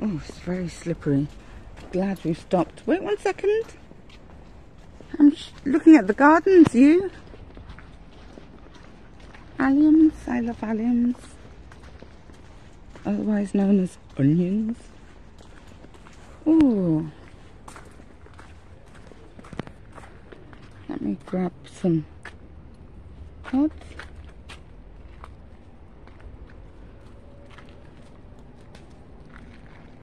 Oh, it's very slippery. Glad we've stopped. Wait 1 second. I'm looking at the gardens, you. Alliums, I love alliums. Otherwise known as onions. Ooh. Let me grab some